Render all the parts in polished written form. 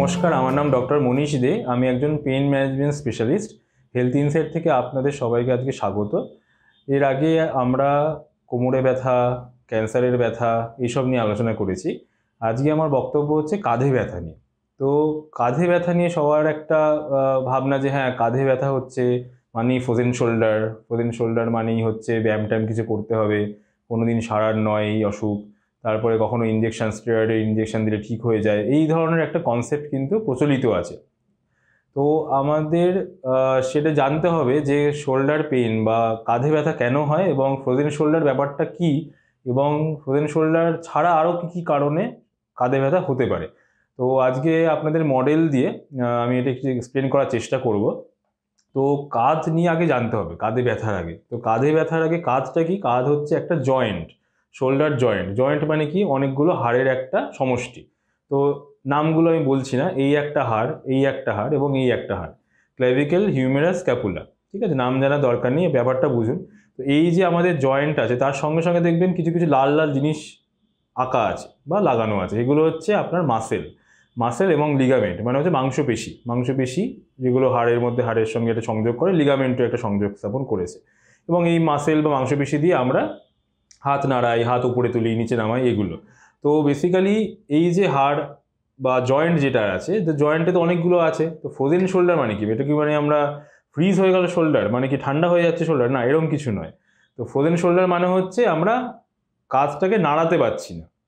নমস্কার, আমার নাম ডক্টর মনীষ দে। আমি একজন pain management specialist. Health insight থেকে আপনাদের সবাইকে আজকে স্বাগত। এর আগে আমরা কোমরে ব্যথা, ক্যান্সারের ব্যথা এইসব নিয়ে আলোচনা করেছি। আজকে আমার বক্তব্য হচ্ছে কাঁধে ব্যথা নিয়ে। তো কাঁধে ব্যথা নিয়ে সবার একটা ভাবনা যে হ্যাঁ, কাঁধে ব্যথা হচ্ছে মানেই ফ্রোজেন শোল্ডার মানেই হচ্ছে ব্যায়াম ট্যায়াম কিছু করতে হবে, কোনোদিন সারার নয় এই অসুখ, তারপরে কখনো স্টেরয়েডের ইঞ্জেকশন দিলে ঠিক হয়ে যায়, এই ধরনের একটা কনসেপ্ট কিন্তু প্রচলিত আছে। তো আমাদের সেটা জানতে হবে যে শোল্ডার পেইন বা কাঁধে ব্যথা কেন হয় এবং ফ্রোজেন শোল্ডার ব্যাপারটা কি, এবং ফ্রোজেন শোল্ডার ছাড়া আরও কী কী কারণে কাঁধে ব্যথা হতে পারে। তো আজকে আপনাদের মডেল দিয়ে আমি এটা একটু এক্সপ্লেন করার চেষ্টা করব। তো কাঁধ নিয়ে আগে জানতে হবে কাঁধে ব্যথার আগে। তো কাঁধে ব্যথার আগে কাঁধটা কি? কাঁধ হচ্ছে একটা জয়েন্ট, শোল্ডার জয়েন্ট মানে কি? অনেকগুলো হাড়ের একটা সমষ্টি। তো নামগুলো আমি বলছি না, এই একটা হাড়, এই একটা হাড় এবং এই একটা হাড়, ক্ল্যাভিকেল, হিউমেরাস, স্ক্যাপুলা। ঠিক আছে, নাম জানার দরকার নেই, ব্যাপারটা বুঝুন। তো এই যে আমাদের জয়েন্ট আছে তার সঙ্গে সঙ্গে দেখবেন কিছু কিছু লাল লাল জিনিস আঁকা আছে বা লাগানো আছে, এগুলো হচ্ছে আপনার মাসেল এবং লিগামেন্ট, মানে হচ্ছে মাংসপেশি যেগুলো হাড়ের সঙ্গে একটা সংযোগ করে, লিগামেন্টও একটা সংযোগ স্থাপন করেছে। এবং এই মাসেল বা মাংসপেশি দিয়ে আমরা হাত নাড়াই, হাত উপরে তুলি, নিচে নামাই, এগুলো। তো বেসিক্যালি এই যে হাড় বা জয়েন্ট যেটা আছে, তো জয়েন্টে তো অনেকগুলো আছে। তো ফ্রোজেন শোল্ডার মানে কি? এটা কি মানে আমরা ফ্রিজ হয়ে গেল শোল্ডার, মানে কি ঠান্ডা হয়ে যাচ্ছে শোল্ডার? না, এরকম কিছু নয়। তো ফ্রোজেন শোল্ডার মানে হচ্ছে আমরা কাঁধটাকে নাড়াতে পারছি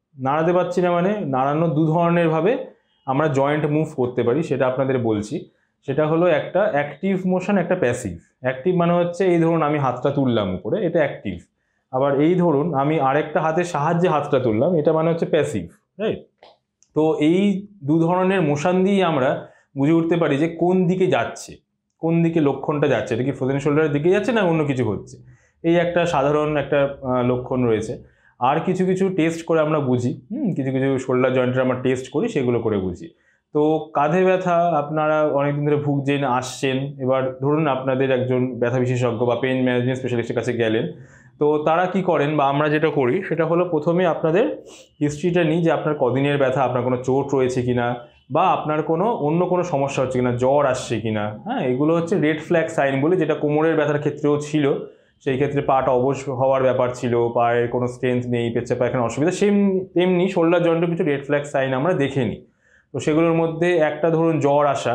না মানে নাড়ানো দু ধরনের ভাবে আমরা জয়েন্ট মুভ করতে পারি, সেটা আপনাদের বলছি। সেটা হলো একটা অ্যাক্টিভ মোশন, একটা প্যাসিভ। অ্যাক্টিভ মানে হচ্ছে এই ধরুন আমি হাতটা তুললাম উপরে, এটা অ্যাক্টিভ। আবার এই ধরুন আমি আরেকটা হাতের সাহায্যে হাতটা তুললাম, এটা মানে হচ্ছে প্যাসিভ, রাইট? তো এই দু ধরনের মোশন দিয়ে আমরা বুঝে উঠতে পারি যে কোন দিকে যাচ্ছে, কোন দিকে লক্ষণটা যাচ্ছে, এটা কি ফ্রোজেন শোল্ডারের দিকে যাচ্ছে না অন্য কিছু হচ্ছে। এই একটা সাধারণ একটা লক্ষণ রয়েছে। আর কিছু কিছু টেস্ট করে আমরা বুঝি, কিছু কিছু শোল্ডার জয়েন্টের আমরা টেস্ট করি, সেগুলো করে বুঝি। তো কাঁধে ব্যথা আপনারা অনেকদিন ধরে ভুগছেন, আসছেন, এবার ধরুন আপনাদের একজন ব্যথা বিশেষজ্ঞ বা পেইন ম্যানেজমেন্ট স্পেশালিস্টের কাছে গেলেন। তো তারা কি করেন বা আমরা যেটা করি সেটা হলো প্রথমে আপনাদের হিস্ট্রিটা নিই, যে আপনার কদিনের ব্যথা, আপনার কোনো চোট রয়েছে কিনা, বা আপনার অন্য কোনো সমস্যা হচ্ছে কিনা, জ্বর আসছে কিনা। হ্যাঁ, এগুলো হচ্ছে রেড ফ্ল্যাগ সাইন বলে, যেটা কোমরের ব্যথার ক্ষেত্রেও ছিল। সেই ক্ষেত্রে পাটা অবশ হওয়ার ব্যাপার ছিল, পায়ের কোনো স্ট্রেংথ নেই, পেচ্ছাপ পায়খানার অসুবিধা, তেমনি শোল্ডার জয়েন্টের কিছু রেড ফ্ল্যাগ সাইন আমরা দেখে নিই। তো সেগুলোর মধ্যে একটা ধরুন জ্বর আসা,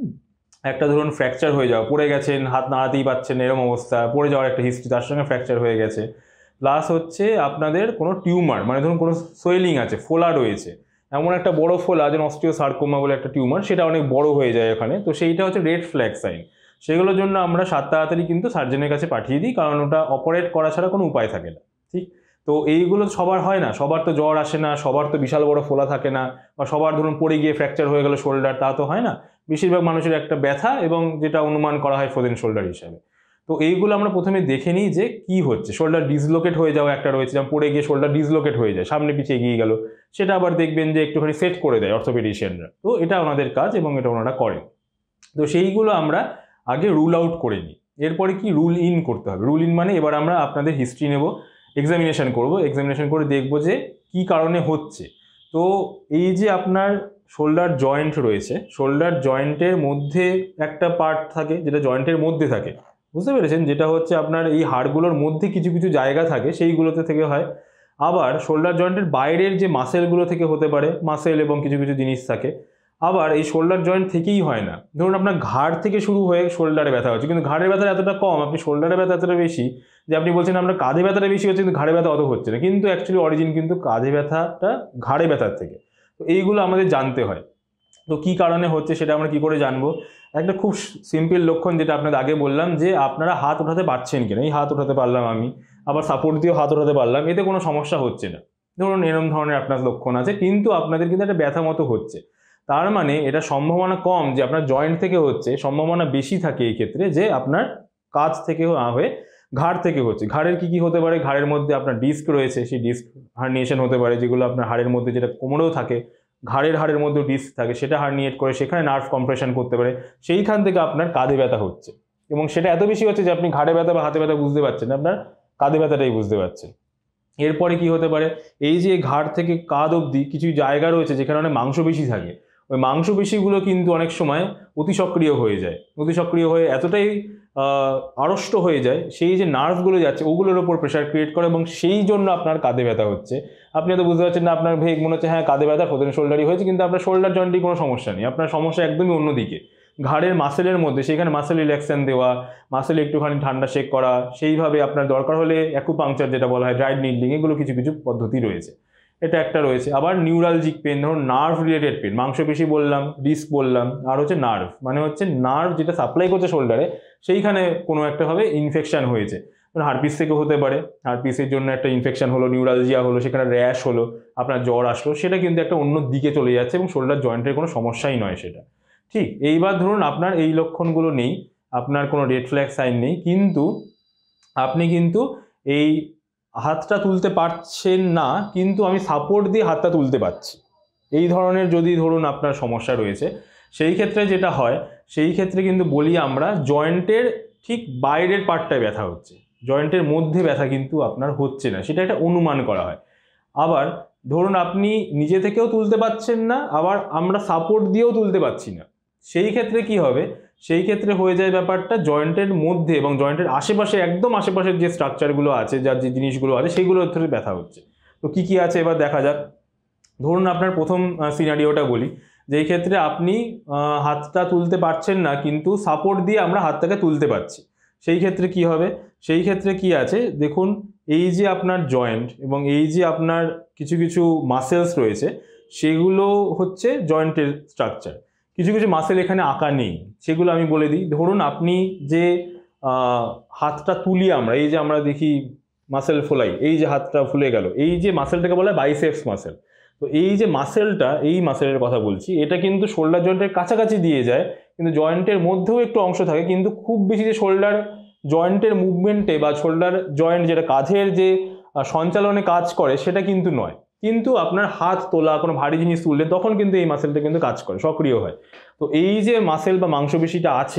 একটা ধরুন ফ্র্যাকচার হয়ে যাওয়া, পড়ে গেছেন, হাত নাড়াতেই পারছেন এরকম অবস্থা, পড়ে যাওয়ার একটা হিস্ট্রি, তার সঙ্গে ফ্র্যাকচার হয়ে গেছে। প্লাস হচ্ছে আপনাদের কোনো টিউমার, মানে ধরুন কোনো সোয়েলিং আছে, ফোলা রয়েছে, এমন একটা বড় ফোলা, যেন অস্টিওসার্কোমা বলে একটা টিউমার, সেটা অনেক বড় হয়ে যায় ওখানে। তো সেইটা হচ্ছে রেড ফ্ল্যাগ সাইন। সেগুলোর জন্য আমরা তাড়াতাড়ি কিন্তু সার্জনের কাছে পাঠিয়ে দিই, কারণ ওটা অপারেট করা ছাড়া কোনো উপায় থাকে না। ঠিক? তো এইগুলো সবার হয় না, সবার তো জ্বর আসে না, সবার তো বিশাল বড় ফোলা থাকে না, বা সবার ধরুন পড়ে গিয়ে ফ্র্যাকচার হয়ে গেল শোল্ডার, তা তো হয় না। বেশিরভাগ মানুষের একটা ব্যথা, এবং যেটা অনুমান করা হয় ফ্রোজেন শোল্ডার হিসাবে। তো এইগুলো আমরা প্রথমে দেখে নিই যে কি হচ্ছে। শোল্ডার ডিসলোকেট হয়ে যাওয়া একটা রয়েছে, যেমন পড়ে গিয়ে শোল্ডার ডিসলোকেট হয়ে যায়, সামনে পিছিয়ে এগিয়ে গেল, সেটা আবার দেখবেন যে একটুখানি সেট করে দেয় অর্থোপেডিশিয়ানরা। তো এটা ওনাদের কাজ এবং এটা ওনারা করেন। তো সেইগুলো আমরা আগে রুল আউট করে নিই। এরপরে কি রুল ইন করতে হবে। রুল ইন মানে এবার আমরা আপনাদের হিস্ট্রি নেব, এক্সামিনেশন করব, এক্সামিনেশন করে দেখব যে কি কারণে হচ্ছে। তো এই যে আপনার শোল্ডার জয়েন্ট রয়েছে, শোল্ডার জয়েন্টের মধ্যে একটা পার্ট থাকে যেটা জয়েন্টের মধ্যে থাকে, বুঝতে পেরেছেন? যেটা হচ্ছে আপনার এই হাড়গুলোর মধ্যে কিছু কিছু জায়গা থাকে, সেইগুলোতে থেকে হয়। আবার শোল্ডার জয়েন্টের বাইরের যে মাসেলগুলো থেকে হতে পারে, মাসেল এবং কিছু কিছু জিনিস থাকে। আবার এই শোল্ডার জয়েন্ট থেকেই হয় না, ধরুন আপনার ঘাড় থেকে শুরু হয়ে শোল্ডারে ব্যথা হচ্ছে, কিন্তু ঘাড়ের ব্যথা এতটা কম, আপনি শোল্ডারে ব্যথা এতটা বেশি, যে আপনি বলছেন আপনার কাঁধে ব্যথাটা বেশি হচ্ছে কিন্তু ঘাড়ে ব্যথা অত হচ্ছে না। কিন্তু অ্যাকচুয়ালি অরিজিন কিন্তু কাঁধে ব্যথাটা ঘাড়ে ব্যথার থেকে। তো এইগুলো আমাদের জানতে হয়। তো কি কারণে হচ্ছে সেটা আমরা কি করে জানবো? একটা খুব সিম্পল লক্ষণ, যেটা আপনাদের আগে বললাম, যে আপনারা হাত ওঠাতে পারছেন কিনা। এই হাত ওঠাতে পারলাম আমি, আবার সাপোর্ট দিয়েও হাত ওঠাতে পারলাম, এতে কোনো সমস্যা হচ্ছে না। ধরুন এরকম ধরনের আপনার লক্ষণ আছে, কিন্তু আপনাদের কিন্তু একটা ব্যথা মতো হচ্ছে। তার মানে এটা সম্ভাবনা কম যে আপনার জয়েন্ট থেকে হচ্ছে, সম্ভাবনা বেশি থাকে এই ক্ষেত্রে যে আপনার কাঁধ থেকে না হয়ে ঘাড় থেকে হচ্ছে। ঘাড়ের কি কি হতে পারে? ঘাড়ের মধ্যে আপনার ডিস্ক রয়েছে, সেই ডিস্ক হার্নিয়েশন হতে পারে, যেগুলো আপনার হাড়ের মধ্যে, যেটা কোমরেও থাকে, হাড়ের মধ্যেও ডিস্ক থাকে, সেটা হার্নিয়েট করে সেখানে নার্ভ কম্প্রেশন করতে পারে, সেইখান থেকে আপনার কাঁধে ব্যথা হচ্ছে। এবং সেটা এত বেশি হচ্ছে যে আপনি ঘাড়ে ব্যথা বা হাতে ব্যথা বুঝতে পারছেন না, আপনার কাঁধে ব্যথাটাই বুঝতে পারছেন। এরপরে কি হতে পারে? এই যে ঘাড় থেকে কাঁধ অবধি কিছু জায়গা রয়েছে যেখানে অনেক মাংসপেশি থাকে, ওই মাংসপেশিগুলো কিন্তু অনেক সময় অতিসক্রিয় হয়ে যায়, অতিসক্রিয় হয়ে এতটাই আড়ষ্ট হয়ে যায়, সেই যে নার্ভগুলো যাচ্ছে ওগুলোর ওপর প্রেশার ক্রিয়েট করে এবং সেই জন্য আপনার কাঁধে ব্যথা হচ্ছে। আপনি হয়তো বুঝতে পারছেন না, আপনার ভেগ মনে হচ্ছে হ্যাঁ কাঁধে ব্যথা ফ্রোজেন শোল্ডারই হয়েছে, কিন্তু আপনার শোল্ডার জয়েন্টে কোনো সমস্যা নেই, আপনার সমস্যা একদমই অন্যদিকে, ঘাড়ের মাসেলের মধ্যে। সেখানে মাসেল রিল্যাক্সেশন দেওয়া, মাসেল একটুখানি ঠান্ডা শেক করা, সেইভাবে আপনার দরকার হলে অ্যাকুপাংচার যেটা বলা হয়, ড্রাইড নিডলিং, এগুলো কিছু কিছু পদ্ধতি রয়েছে। এটা একটা রয়েছে। আবার নিউরালজিক পেন, ধরুন নার্ভ রিলেটেড পেন, মাংসপেশি বললাম, ডিস্ক বললাম, আর হচ্ছে নার্ভ, মানে হচ্ছে নার্ভ যেটা সাপ্লাই করছে শোল্ডারে, সেইখানে কোনো একটা ভাবে ইনফেকশন হয়েছে, হারপিস থেকে হতে পারে, হারপিসের জন্য একটা ইনফেকশন হলো, নিউরালজিয়া হলো, সেখানে র্যাশ হলো, আপনার জ্বর আসলো, সেটা কিন্তু একটা অন্য দিকে চলে যাচ্ছে এবং শোল্ডার জয়েন্টের কোনো সমস্যাই নয় সেটা। ঠিক, এইবার ধরুন আপনার এই লক্ষণগুলো নেই, আপনার কোনো রেড ফ্ল্যাগ সাইন নেই, কিন্তু আপনি কিন্তু এই হাতটা তুলতে পারছেন না, কিন্তু আমি সাপোর্ট দিয়ে হাতটা তুলতে পারছি, এই ধরনের যদি ধরুন আপনার সমস্যা রয়েছে, সেই ক্ষেত্রে যেটা হয়, সেই ক্ষেত্রে কিন্তু বলি আমরা জয়েন্টের ঠিক বাইরের পার্টটায় ব্যথা হচ্ছে, জয়েন্টের মধ্যে ব্যথা কিন্তু আপনার হচ্ছে না, সেটা একটা অনুমান করা হয়। আবার ধরুন আপনি নিজে থেকেও তুলতে পারছেন না, আবার আমরা সাপোর্ট দিয়েও তুলতে পারছি না, সেই ক্ষেত্রে কি হবে, সেই ক্ষেত্রে হয়ে যায় ব্যাপারটা জয়েন্টের মধ্যে এবং জয়েন্টের আশেপাশে, একদম আশেপাশের যে স্ট্রাকচারগুলো আছে, যার যে জিনিসগুলো আছে, সেইগুলোর ধরে ব্যথা হচ্ছে। তো কি কি আছে এবার দেখা যাক। ধরুন আপনার প্রথম সিনারিওটা বলি, যেই ক্ষেত্রে আপনি হাতটা তুলতে পারছেন না, কিন্তু সাপোর্ট দিয়ে আমরা হাতটাকে তুলতে পারছি, সেই ক্ষেত্রে কি হবে, সেই ক্ষেত্রে কি আছে দেখুন, এই যে আপনার জয়েন্ট এবং এই যে আপনার কিছু কিছু মাসেলস রয়েছে, সেগুলো হচ্ছে জয়েন্টের স্ট্রাকচার। কিছু কিছু মাসেল এখানে আঁকা নেই, সেগুলো আমি বলে দিই। ধরুন আপনি যে হাতটা তুলি আমরা, এই যে আমরা দেখি মাসেল ফোলাই, এই যে হাতটা ফুলে গেল, এই যে মাসেলটাকে বলা হয় বাইসেপস মাসেল। তো এই যে মাসেলটা, এই মাসেলের কথা বলছি, এটা কিন্তু শোল্ডার জয়েন্টের কাছাকাছি দিয়ে যায়, কিন্তু জয়েন্টের মধ্যেও একটু অংশ থাকে, কিন্তু খুব বেশি যে শোল্ডার জয়েন্টের মুভমেন্টে বা শোল্ডার জয়েন্ট যেটা কাঁধের যে সঞ্চালনে কাজ করে সেটা কিন্তু নয়। কিন্তু আপনার হাত তোলা, কোনো ভারী জিনিস তুললে তখন কিন্তু এই মাসেলটা কিন্তু কাজ করে, সক্রিয় হয়। তো এই যে মাসেল বা মাংসপেশিটা আছে,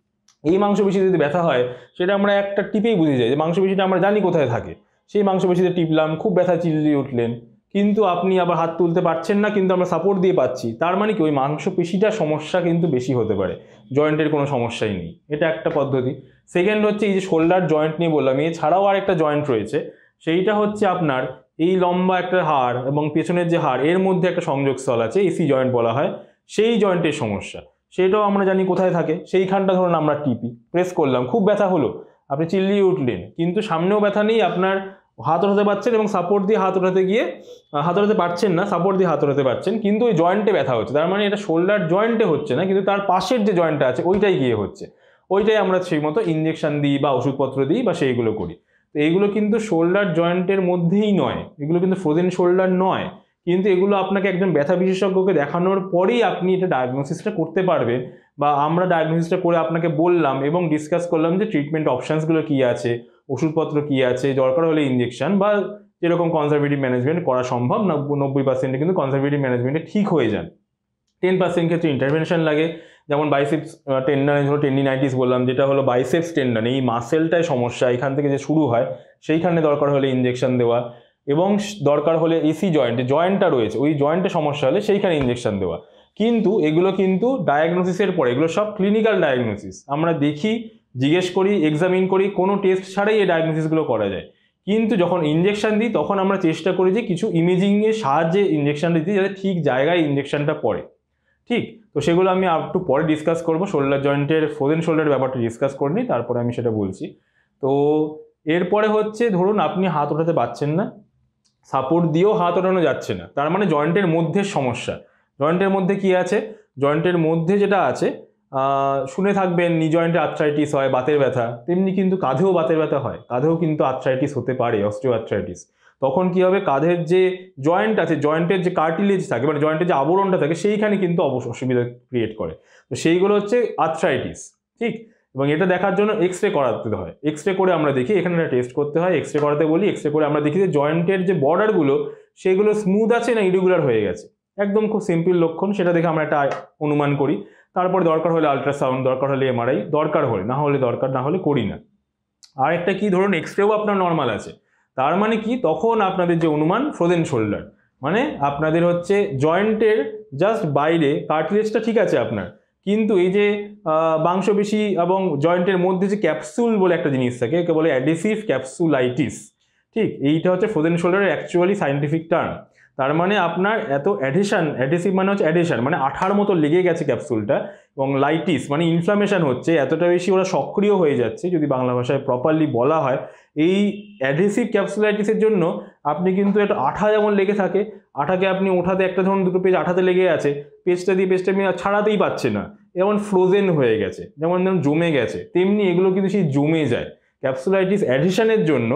এই মাংসপেশি যদি ব্যথা হয়, সেটা আমরা একটা টিপেই বুঝে যাই যে মাংসপেশিটা আমরা জানি কোথায় থাকে, সেই মাংসপেশিতে টিপলাম, খুব ব্যথা চিল্লিয়ে উঠলেন, কিন্তু আপনি আবার হাত তুলতে পারছেন না, কিন্তু আমরা সাপোর্ট দিয়ে পাচ্ছি, তার মানে কি ওই মাংসপেশিটার সমস্যা কিন্তু বেশি হতে পারে, জয়েন্টের কোনো সমস্যাই নেই। এটা একটা পদ্ধতি। সেকেন্ড হচ্ছে এই যে শোল্ডার জয়েন্ট নিয়ে বললাম, এছাড়াও আর একটা জয়েন্ট রয়েছে, সেইটা হচ্ছে আপনার এই লম্বা একটা হাড় এবং পেছনের যে হাড়, এর মধ্যে একটা সংযোগস্থল আছে, এসি জয়েন্ট বলা হয়, সেই জয়েন্টের সমস্যা, সেটাও আমরা জানি কোথায় থাকে। সেইখানটা ধরুন আমরা টিপি, প্রেস করলাম, খুব ব্যথা হলো, আপনি চিল্লিয়ে উঠলেন, কিন্তু সামনেও ব্যথা নেই, আপনার হাত ওঠাতে পারছেন এবং সাপোর্ট দিয়ে হাত ওঠাতে গিয়ে হাত ওঠাতে পারছেন না, সাপোর্ট দিয়ে হাত ওঠাতে পারছেন, কিন্তু ওই জয়েন্টে ব্যথা হচ্ছে, তার মানে এটা শোল্ডার জয়েন্টে হচ্ছে না, কিন্তু তার পাশের যে জয়েন্টটা আছে ওইটাই গিয়ে হচ্ছে, ওইটাই আমরা সেই মতো ইঞ্জেকশন দিই বা ওষুধপত্র দিই বা সেইগুলো করি। তো এইগুলো কিন্তু শোল্ডার জয়েন্টের মধ্যেই নয়, এগুলো কিন্তু ফ্রোজেন শোল্ডার নয়, কিন্তু এগুলো আপনাকে একজন ব্যথা বিশেষজ্ঞকে দেখানোর পরেই আপনি এটা ডায়াগনোসিসটা করতে পারবেন, বা আমরা ডায়াগনোসিসটা করে আপনাকে বললাম এবং ডিসকাস করলাম যে ট্রিটমেন্ট অপশানসগুলো কী আছে, ওষুধপত্র কী আছে, দরকার হলে ইঞ্জেকশন বা যেরকম কনজারভেটিভ ম্যানেজমেন্ট করা সম্ভব। 90% কিন্তু কনজারভেটিভ ম্যানেজমেন্টে ঠিক হয়ে যান। 10% ক্ষেত্রে ইন্টারভেনশন লাগে, যেমন বাইসেপস টেন্ডন, হলো টেন্ডিনাইটিস বললাম, যেটা হলো বাইসেপস টেন্ডন, এই মাসেলটায় সমস্যা, এখান থেকে যে শুরু হয়, সেইখানে দরকার হলে ইঞ্জেকশন দেওয়া, এবং দরকার হলে এসি জয়েন্ট, জয়েন্টটা রয়েছে ওই জয়েন্টে সমস্যা হলে সেইখানে ইঞ্জেকশন দেওয়া। কিন্তু এগুলো কিন্তু ডায়াগনোসিসের পরে, এগুলো সব ক্লিনিক্যাল ডায়াগনোসিস, আমরা দেখি, জিজ্ঞেস করি, এক্সামিন করি, কোনো টেস্ট ছাড়াই এই ডায়াগনোসিসগুলো করা যায়। কিন্তু যখন ইঞ্জেকশন দিই তখন আমরা চেষ্টা করি যে কিছু ইমেজিংয়ের সাহায্যে ইঞ্জেকশনটা দিই, যাতে ঠিক জায়গায় ইঞ্জেকশনটা পড়ে। ঠিক, তো সেগুলো আমি একটু পরে ডিসকাস করবো, শোল্ডার জয়েন্টের ফ্রোজেন শোল্ডারের ব্যাপারটা ডিসকাস করে নিই, তারপরে আমি সেটা বলছি। তো এরপরে হচ্ছে ধরুন আপনি হাত ওঠাতে পারছেন না, সাপোর্ট দিয়েও হাত ওঠানো যাচ্ছে না, তার মানে জয়েন্টের মধ্যে সমস্যা। জয়েন্টের মধ্যে কি আছে, জয়েন্টের মধ্যে যেটা আছে, শুনে থাকবেন নি জয়েন্টে আর্থ্রাইটিস হয়, বাতের ব্যথা, তেমনি কিন্তু কাঁধেও বাতের ব্যথা হয়, কাঁধেও কিন্তু আর্থ্রাইটিস হতে পারে, অস্টিও আর্থ্রাইটিস। তখন কি হবে, কাঁধের যে জয়েন্ট আছে, জয়েন্টের যে কার্টিলেজ থাকে, মানে জয়েন্টের যে আবরণটা থাকে, সেইখানে কিন্তু অসুবিধা ক্রিয়েট করে। তো সেইগুলো হচ্ছে আর্থ্রাইটিস। ঠিক, এবং এটা দেখার জন্য এক্স রে করাতে হয়, এক্স রে করে আমরা দেখি, এখানে একটা টেস্ট করতে হয়, এক্স রে করাতে বলি, এক্স রে করে আমরা দেখি যে জয়েন্টের যে বর্ডারগুলো সেগুলো স্মুথ আছে না ইরেগুলার হয়ে গেছে, একদম খুব সিম্পল লক্ষণ, সেটা দেখে আমরা একটা অনুমান করি। তারপরে দরকার হলে আল্ট্রাসাউন্ড, দরকার হলে এমআরআই, দরকার হলে, না হলে দরকার না হলে করি না। আর একটা কি, ধরুন এক্স রেও আপনার নর্মাল আছে, তার মানে কি, তখন আপনাদের যে অনুমান ফ্রোজেন শোল্ডার, মানে আপনাদের হচ্ছে জয়েন্টের জাস্ট বাইরে কার্টিলেজটা ঠিক আছে আপনার, কিন্তু এই যে মাংসপেশি এবং জয়েন্টের মধ্যে যে ক্যাপসুল বলে একটা জিনিস থাকে, একে বলে অ্যাডহেসিভ ক্যাপসুলাইটিস। ঠিক, এইটা হচ্ছে ফ্রোজেন শোল্ডারের অ্যাকচুয়ালি সায়েন্টিফিক টার্ম। তার মানে আপনার এত অ্যাডহেসিভ মানে হচ্ছে অ্যাডহেশন, মানে আঠার মতো লেগে গেছে ক্যাপসুলটা, এবং লাইটিস মানে ইনফ্লামেশন হচ্ছে, এতটা বেশি ওরা সক্রিয় হয়ে যাচ্ছে, যদি বাংলা ভাষায় প্রপারলি বলা হয়। এই অ্যাডহেসিভ ক্যাপসুলাইটিসের জন্য আপনি কিন্তু একটা আঠা যেমন লেগে থাকে, আঠাকে আপনি ওঠাতে, একটা ধরুন দুটো পেজ আঠাতে লেগে আছে, পেজটা দিয়ে পেজটা আপনি ছাড়াতেই পাচ্ছে না, যেমন ফ্রোজেন হয়ে গেছে, যেমন ধরুন জমে গেছে, তেমনি এগুলো কিন্তু সেই জমে যায়। ক্যাপসুলাইটিস অ্যাডিশনের জন্য,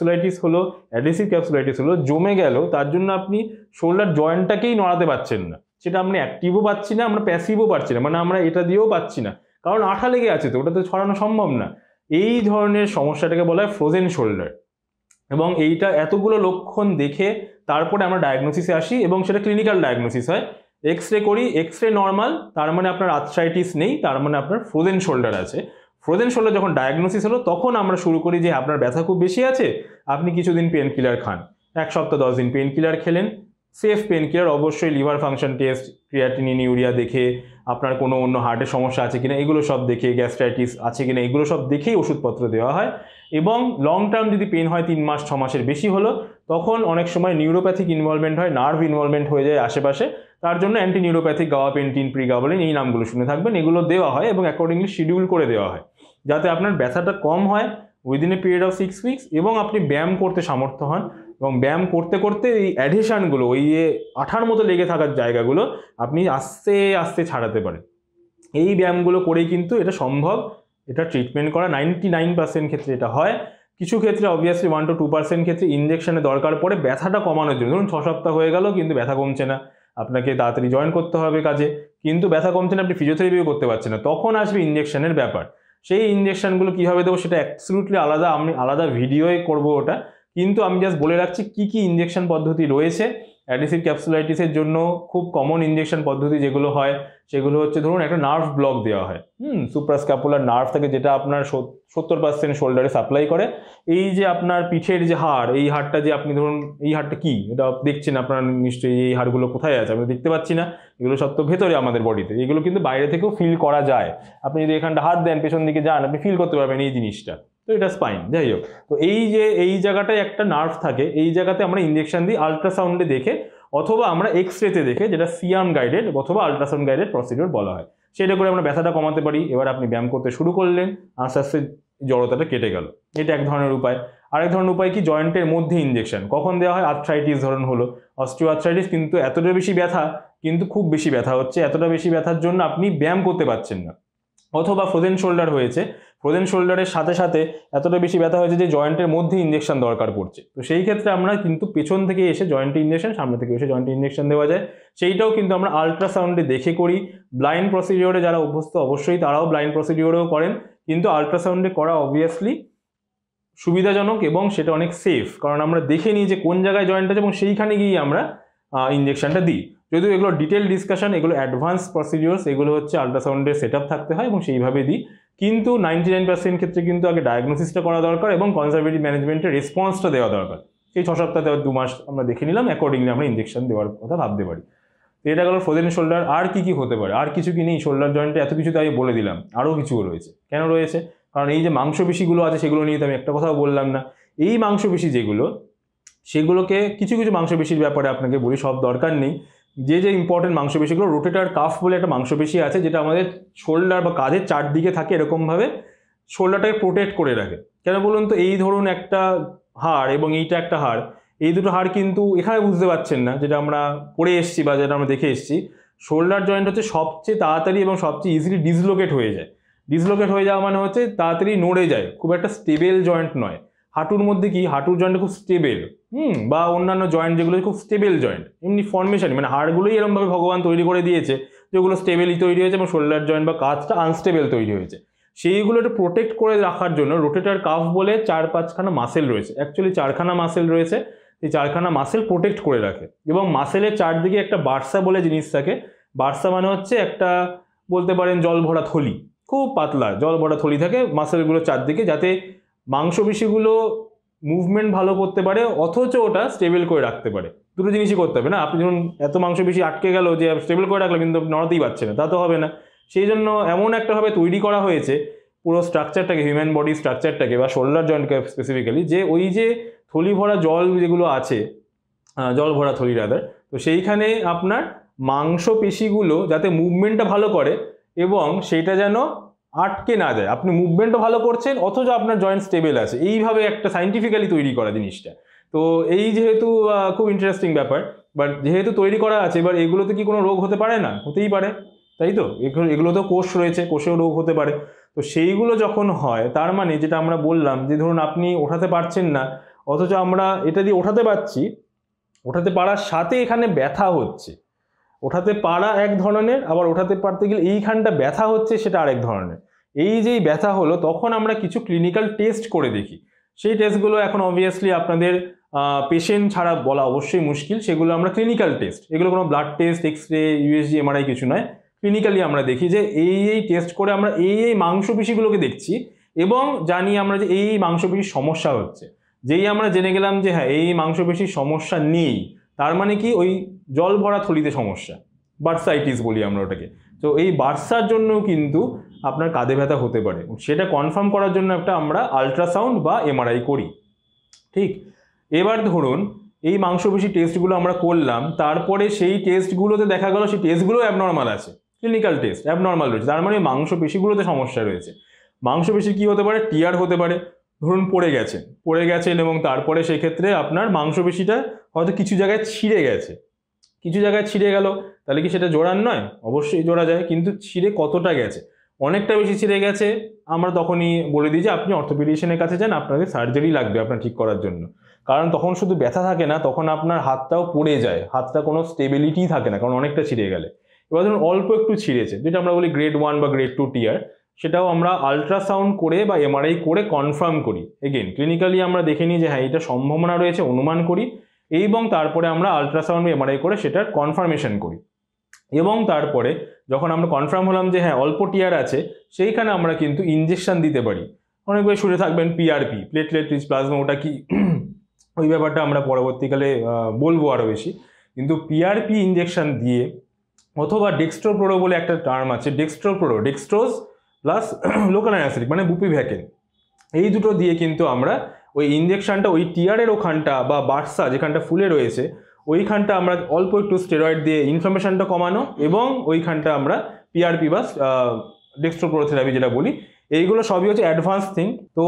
অ্যাডহেসিভ ক্যাপসুলাইটিস হলো জমে গেল, তার জন্য আপনি শোল্ডার জয়েন্টটাকেই নড়াতে পারছেন না, সেটা আপনি অ্যাক্টিভও পাচ্ছি না, আমরা প্যাসিভও পাচ্ছি না, মানে আমরা এটা দিয়েও পাচ্ছি না, কারণ আঠা লেগে আছে, তো ওটা তো ছড়ানো সম্ভব না। এই ধরনের সমস্যাটাকে বলা হয় ফ্রোজেন শোল্ডার। এবং এইটা এতগুলো লক্ষণ দেখে তারপরে আমরা ডায়াগনোসিসে আসি, এবং সেটা ক্লিনিক্যাল ডায়াগনোসিস হয়। এক্স-রে করি, এক্স-রে নর্মাল, তার মানে আপনার আর্থ্রাইটিস নেই, তার মানে আপনার ফ্রোজেন শোল্ডার আছে। ফ্রোজেন শোল্ডার যখন ডায়াগনোসিস হলো, তখন আমরা শুরু করি যে আপনার ব্যথা খুব বেশি আছে, আপনি কিছুদিন পেন কিলার খান, 1 সপ্তাহ 10 দিন পেন কিলার খেলেন, সেফ পেন কিলার, অবশ্যই liver function test, creatinine, urea দেখে, আপনার কোনো অন্য হার্টের সমস্যা আছে কিনা এগুলো সব দেখে, গ্যাস্ট্রাইটিস আছে কিনা এগুলো সব দেখেই ওষুধপত্র দেওয়া হয়। এবং লং টার্ম যদি পেন হয় 3 মাস 6 মাসের বেশি হলো, তখন অনেক সময় নিউরোপ্যাথিক ইনভলভমেন্ট হয়, নার্ভ ইনভলভমেন্ট হয়ে যায় আশেপাশে, তার জন্য অ্যান্টি নিউরোপ্যাথিক, গাওয়াপেন্টিন, প্রিগাবালিন, এই নামগুলো শুনে থাকবেন, এগুলো দেওয়া হয় এবং অ্যাকর্ডিংলি শিডিউল করে দেওয়া হয়, যাতে আপনার ব্যথাটা কম হয় within a period of 6 weeks, এবং আপনি ব্যায়াম করতে সামর্থ্য হন, এবং ব্যায়াম করতে করতে এই অ্যাডহেশনগুলো, ওই আঠার মতো লেগে থাকার জায়গাগুলো আপনি আস্তে আস্তে ছাড়াতে পারেন। এই ব্যায়ামগুলো করেই কিন্তু এটা সম্ভব, এটা ট্রিটমেন্ট করা 99% ক্ষেত্রে এটা হয়। কিছু ক্ষেত্রে অবভিয়াসলি 1 to 2% ক্ষেত্রে ইনজেকশনের দরকার পড়ে ব্যথাটা কমানোর জন্য। ধরুন 6 সপ্তাহ হয়ে গেল কিন্তু ব্যথা কমছে না, আপনাকে তাড়াতাড়ি জয়েন করতে হবে কাজে, কিন্তু ব্যথা কমছে না, আপনি ফিজিওথেরাপিও করতে পারছেন না, তখন আসবে ইনজেকশনের ব্যাপার। সেই ইনজেকশনগুলো কীভাবে দেবো সেটা অ্যাবসলিউটলি আলাদা, আমি আলাদা ভিডিওই করবো ওটা, কিন্তু আমি জাস্ট বলে রাখছি কী কী ইনজেকশন পদ্ধতি রয়েছে। অ্যাডহেসিভ ক্যাপসুলাইটিসের জন্য খুব কমন ইনজেকশন পদ্ধতি যেগুলো হয় সেগুলো হচ্ছে, ধরুন একটা নার্ভ ব্লক দেওয়া হয়, সুপ্রাস্ক্যাপুলার নার্ভ থাকে, যেটা আপনার 70% শোল্ডারে সাপ্লাই করে। এই যে আপনার পিঠের যে হাড়, এই হাড়টা যে আপনি ধরুন, এই হাড়টা কি এটা দেখছেন আপনারা নিশ্চয়ই, এই হাড়গুলো কোথায় আছে আমরা দেখতে পাচ্ছি না, এগুলো সব তো ভেতরে আমাদের বডিতে, এগুলো কিন্তু বাইরে থেকেও ফিল করা যায়। আপনি যদি এখানটা হাত দেন, পেছন দিকে যান, আপনি ফিল করতে পারবেন এই জিনিসটা, তো এটা স্পাইন। যাই হোক, তো এই যে এই জায়গাটায় একটা নার্ভ থাকে, এই জায়গাতে আমরা ইনজেকশন দিই আল্ট্রাসাউন্ডে দেখে, অথবা আমরা এক্সরেতে দেখে, যেটা সিয়াম গাইডেড অথবা আল্ট্রাসাউন্ড গাইডেড প্রসিডিওর বলা হয়, সেটা করে আমরা ব্যথাটা কমাতে পারি। এবার আপনি ব্যায়াম করতে শুরু করলেন, আস্তে আস্তে জড়তাটা কেটে গেল, এটা এক ধরনের উপায়। আরেক ধরনের উপায় কি, জয়েন্টের মধ্যে ইনজেকশন কখন দেওয়া হয়, আর্থ্রাইটিস ধরুন হলো, অস্টিও আর্থ্রাইটিস, কিন্তু এতটা বেশি ব্যথা, কিন্তু খুব বেশি ব্যথা হচ্ছে, এতটা বেশি ব্যথার জন্য আপনি ব্যায়াম করতে পারছেন না, অথবা ফ্রোজেন শোল্ডার হয়েছে, ফ্রোজেন শোল্ডারের সাথে সাথে এতটা বেশি ব্যথা হয়েছে যে জয়েন্টের মধ্যে ইনজেকশন দরকার পড়ছে, তো সেই ক্ষেত্রে আমরা কিন্তু পেছন থেকে এসে জয়েন্টে ইনজেকশন, সামনে থেকে এসে জয়েন্টে ইনজেকশন দেওয়া যায়, সেইটাও কিন্তু আমরা আল্ট্রাসাউন্ডে দেখে করি। ব্লাইন্ড প্রসিডিওরে যারা অভ্যস্ত অবশ্যই তারাও ব্লাইন্ড প্রসিডিওরেও করেন, কিন্তু আল্ট্রাসাউন্ডে করা অবভিয়াসলি সুবিধাজনক এবং সেটা অনেক সেফ, কারণ আমরা দেখে নিই যে কোন জায়গায় জয়েন্ট আছে এবং সেইখানে গিয়ে আমরা ইনজেকশনটা দিই। যদিও এগুলো ডিটেল ডিসকাশন, এগুলো অ্যাডভান্স প্রসিডিওরস, এগুলো হচ্ছে আল্ট্রাসাউন্ডের সেট আপ থাকতে হয় এবং সেইভাবে দিই, কিন্তু 99% ক্ষেত্রে কিন্তু আগে ডায়াগনোসিসটা করা দরকার এবং কনজারভেটিভ ম্যানেজমেন্টের রেসপন্সটা দেওয়া দরকার। এই 6 সপ্তাহ 2 মাস আমরা দেখে নিলাম, অ্যাকর্ডিংলি আমরা ইনজেকশন দেওয়ার কথা ভাবতে পারি। তো এটা গেল ফ্রোজেন শোল্ডার। আর কি কি হতে পারে, আর কিছু কি নেই শোল্ডার জয়েন্টে, এত কিছু তো আমি বলে দিলাম, আরও কিছু রয়েছে। কেন রয়েছে, কারণ এই যে মাংসপেশিগুলো আছে সেগুলো নিয়ে তো আমি একটা কথাও বললাম না। এই মাংসপেশি যেগুলো, সেগুলোকে কিছু কিছু মাংসপেশির ব্যাপারে আপনাকে বলি, সব দরকার নেই। যে যে ইম্পর্টেন্ট মাংসপেশিগুলো, রোটেটর কাফ বলে একটা মাংসপেশি আছে, যেটা আমাদের শোল্ডার বা কাঁধের চারদিকে থাকে, এরকমভাবে শোল্ডারটাকে প্রোটেক্ট করে রাখে। কেন বলুন তো, এই ধরুন একটা হাড় এবং এইটা একটা হাড়, এই দুটো হাড় কিন্তু এখানে বুঝতে পারছেন না, যেটা আমরা পড়ে এসেছি বা যেটা আমরা দেখে এসেছি, শোল্ডার জয়েন্ট হচ্ছে সবচেয়ে তাড়াতাড়ি এবং সবচেয়ে ইজিলি ডিসলোকেট হয়ে যায়। ডিসলোকেট হয়ে যাওয়া মানে হচ্ছে তাড়াতাড়ি নড়ে যায়, খুব একটা স্টেবল জয়েন্ট নয়। হাঁটুর মধ্যে কি, হাঁটুর জয়েন্ট খুব স্টেবল, বা অন্যান্য জয়েন্ট যেগুলো খুব স্টেবল জয়েন্ট, এমনি ফর্মেশন, মানে হাড়গুলোই এরকমভাবে ভগবান তৈরি করে দিয়েছে যেগুলো স্টেবেলই তৈরি হয়েছে, এবং শোল্ডার জয়েন্ট বা কাঁধটা আনস্টেবল তৈরি হয়েছে। সেইগুলোকে প্রোটেক্ট করে রাখার জন্য রোটেটর কাফ বলে 4-5খানা মাসেল রয়েছে, অ্যাকচুয়ালি 4খানা মাসেল রয়েছে, এই 4খানা মাসেল প্রোটেক্ট করে রাখে। এবং মাসেলের চারদিকে একটা বার্সা বলে জিনিস থাকে, বার্সা মানে হচ্ছে একটা বলতে পারেন জল ভরা থলি, খুব পাতলা জল ভরা থলি থাকে মাসেলগুলোর চারদিকে, যাতে মাংসপেশিগুলো মুভমেন্ট ভালো করতে পারে অথচ ওটা স্টেবল করে রাখতে পারে। দুটো জিনিসই করতে হবে না। আপনি ধরুন এত মাংসপেশি আটকে গেল যে স্টেবল করে রাখলাম কিন্তু নড়াতেই পারছে না, তা তো হবে না। সেই জন্য এমন একটাভাবে তৈরি করা হয়েছে পুরো স্ট্রাকচারটাকে, হিউম্যান বডি স্ট্রাকচারটাকে বা শোল্ডার জয়েন্টকে স্পেসিফিক্যালি, যে ওই যে থলি ভরা জল যেগুলো আছে, জল ভরা থলি রাদার, তো সেইখানে আপনার মাংসপেশিগুলো যাতে মুভমেন্টটা ভালো করে এবং সেইটা যেন আটকে না যায়। আপনি মুভমেন্টও ভালো করছেন অথচ আপনার জয়েন্ট স্টেবল আছে, এইভাবে একটা সাইন্টিফিক্যালি তৈরি করা জিনিসটা। তো এই যেহেতু খুব ইন্টারেস্টিং ব্যাপার, বাট যেহেতু তৈরি করা আছে, এবার এগুলোতে কি কোনো রোগ হতে পারে না? হতেই পারে, তাই তো? এগুলো তো কোষ রয়েছে, কোষেও রোগ হতে পারে। তো সেইগুলো যখন হয়, তার মানে যেটা আমরা বললাম যে ধরুন আপনি ওঠাতে পারছেন না, অথচ আমরা এটা দিয়ে ওঠাতে পারছি, ওঠাতে পারার সাথে এখানে ব্যথা হচ্ছে। ওঠাতে পারা এক ধরনের, আবার ওঠাতে পারতে গেলে এইখানটা ব্যথা হচ্ছে সেটা আরেক ধরনের। এই যেই ব্যথা হলো তখন আমরা কিছু ক্লিনিক্যাল টেস্ট করে দেখি। সেই টেস্টগুলো এখন অবভিয়াসলি আপনাদের পেশেন্ট ছাড়া বলা অবশ্যই মুশকিল, সেগুলো আমরা ক্লিনিক্যাল টেস্ট, এগুলো কোনো blood test, x-ray, USG, MRI কিছু নয়। ক্লিনিক্যালি আমরা দেখি যে এই টেস্ট করে আমরা এই মাংসপেশিগুলোকে দেখছি এবং জানি আমরা যে এই মাংসপেশির সমস্যা হচ্ছে। যেই আমরা জেনে গেলাম যে হ্যাঁ এই মাংসপেশির সমস্যা নেই, তার মানে কি ওই জল ভরা থলিতে সমস্যা, বার্সাইটিস বলি আমরা ওটাকে। তো এই বার্সার জন্যও কিন্তু আপনার কাঁধে ব্যথা হতে পারে, সেটা কনফার্ম করার জন্য একটা আমরা আলট্রাসাউন্ড বা এমআরআই করি। ঠিক, এবার ধরুন এই মাংসপেশি টেস্টগুলো আমরা করলাম, তারপরে সেই টেস্টগুলোতে দেখা গেল সেই টেস্টগুলো অ্যাবনর্মাল আছে, ক্লিনিক্যাল টেস্ট অ্যাবনর্মাল রয়েছে, তার মানে মাংসপেশিগুলোতে সমস্যা রয়েছে। মাংসপেশি কি হতে পারে? টিয়ার হতে পারে। ধরুন পড়ে গেছেন এবং তারপরে সেক্ষেত্রে আপনার মাংসপেশিটা হয়তো কিছু জায়গায় ছিঁড়ে গেছে, কিছু জায়গায় ছিঁড়ে গেল, তাহলে কি সেটা জোড়ার নয়? অবশ্যই জোড়া যায়, কিন্তু ছিঁড়ে কতটা গেছে? অনেকটা বেশি ছিঁড়ে গেছে, আমরা তখনই বলে দিই যে আপনি অর্থোপেডিশিয়ানের কাছে যান, আপনাদের সার্জারি লাগবে আপনার ঠিক করার জন্য। কারণ তখন শুধু ব্যথা থাকে না, তখন আপনার হাতটাও পড়ে যায়, হাতটা কোনো স্টেবিলিটি থাকে না, কারণ অনেকটা ছিঁড়ে গেলে। এবার ধরুন অল্প একটু ছিঁড়েছে, যেটা আমরা বলি গ্রেড 1 বা গ্রেড 2 টিয়ার, সেটাও আমরা আলট্রাসাউন্ড করে বা এমআরআই করে কনফার্ম করি। এগেন ক্লিনিক্যালি আমরা দেখে নিই যে হ্যাঁ এটা সম্ভাবনা রয়েছে, অনুমান করি, এবং তারপরে আমরা আলট্রাসাউন্ড বা এমআরআই করে সেটার কনফার্মেশন করি। এবং তারপরে যখন আমরা কনফার্ম হলাম যে হ্যাঁ অল্প টিয়ার আছে, সেইখানে আমরা কিন্তু ইনজেকশন দিতে পারি। অনেকবার শুনে থাকবেন পিআরপি, প্লেটলেট রিচ প্লাজমা, ওটা কি ওই ব্যাপারটা আমরা পরবর্তীকালে বলবো আরও বেশি। কিন্তু পিআরপি ইনজেকশন দিয়ে অথবা ডেক্সট্রোপ্রোডো বলে একটা টার্ম আছে, ডেক্সট্রোপ্রোডো, ডেক্সট্রোজ প্লাস লোকাল অ্যানাস্থেটিক মানে বুপিভ্যাকেন, এই দুটো দিয়ে কিন্তু আমরা ওই ইনজেকশনটা ওই টিয়ারের ওখানটা বা বার্সা যেখানটা ফুলে রয়েছে ওইখানটা আমরা অল্প একটু স্টেরয়েড দিয়ে ইনফ্লামেশনটা কমানো, এবং ওইখানটা আমরা পিআরপি বা ডেক্সট্রোপ্রোডো থেরাপি যেটা বলি, এইগুলো সবই হচ্ছে অ্যাডভান্স থিং। তো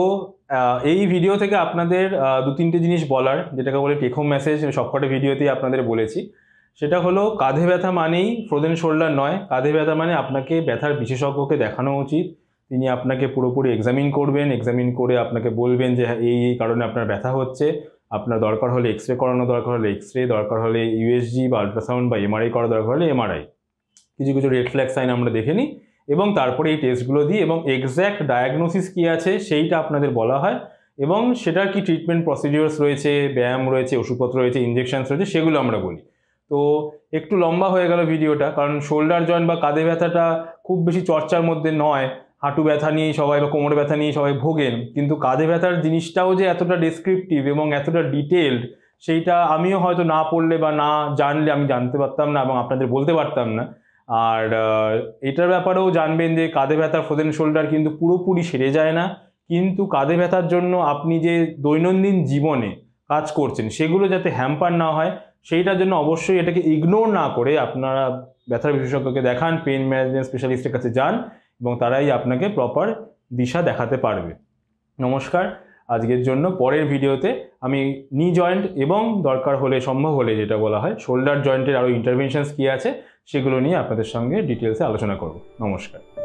এই ভিডিও থেকে আপনাদের 2-3টে জিনিস বলার, যেটাকে বলে টেক হোম মেসেজ, সবকটা ভিডিওতেই আপনাদের বলেছি। সেটা হলো কাঁধে ব্যথা মানেই ফ্রোজেন শোল্ডার নয়, কাঁধে ব্যথা মানে আপনাকে ব্যথার বিশেষজ্ঞকে দেখানো উচিত। তিনি আপনাকে পুরোপুরি এক্সামিন করবেন, এক্সামিন করে আপনাকে বলবেন যে এই কারণে আপনার ব্যথা হচ্ছে, আপনার দরকার হলে এক্সরে করানো, দরকার হলে এক্সরে, দরকার হলে ইউএসজি বা আলট্রাসাউন্ড বা এমআরআই করা, দরকার হলে এমআরআই। কিছু কিছু রেড ফ্ল্যাগ সাইন আমরা দেখে নিই এবং তারপরে এই টেস্টগুলো দিই এবং এক্স্যাক্ট ডায়াগনোসিস কী আছে সেইটা আপনাদের বলা হয়, এবং সেটার কি ট্রিটমেন্ট প্রসিডিওর্স রয়েছে, ব্যায়াম রয়েছে, ওষুধপত্র রয়েছে, ইনজেকশনস রয়েছে, সেগুলো আমরা বলি। তো একটু লম্বা হয়ে গেল ভিডিওটা, কারণ শোল্ডার জয়েন্ট বা কাঁধে ব্যথাটা খুব বেশি চর্চার মধ্যে নয়। হাঁটু ব্যথা নিয়েই সবাই বা কোমর ব্যথা নিয়েই সবাই ভোগেন, কিন্তু কাঁধে ব্যথার জিনিসটাও যে এতটা ডেসক্রিপটিভ এবং এতটা ডিটেলড, সেইটা আমিও হয়তো না পড়লে বা না জানলে আমি জানতে পারতাম না এবং আপনাদের বলতে পারতাম না। আর এটার ব্যাপারেও জানবেন যে কাঁধে ব্যথার ফ্রোজেন শোল্ডার কিন্তু পুরোপুরি সেরে যায় না, কিন্তু কাঁধে ব্যথার জন্য আপনি যে দৈনন্দিন জীবনে কাজ করছেন সেগুলো যাতে হ্যাম্পার না হয়, সেইটার জন্য অবশ্যই এটাকে ইগনোর না করে আপনারা ব্যথার বিশেষজ্ঞকে দেখান, পেইন ম্যানেজমেন্ট স্পেশালিস্টের কাছে যান, এবং তারাই আপনাকে প্রপার দিশা দেখাতে পারবে। নমস্কার, আজকের জন্য পরের ভিডিওতে আমি নি জয়েন্ট এবং দরকার হলে, সম্ভব হলে যেটা বলা হয় শোল্ডার জয়েন্টের আরও ইন্টারভেনশনস কী আছে সেগুলো নিয়ে আপনাদের সঙ্গে ডিটেলসে আলোচনা করব। নমস্কার।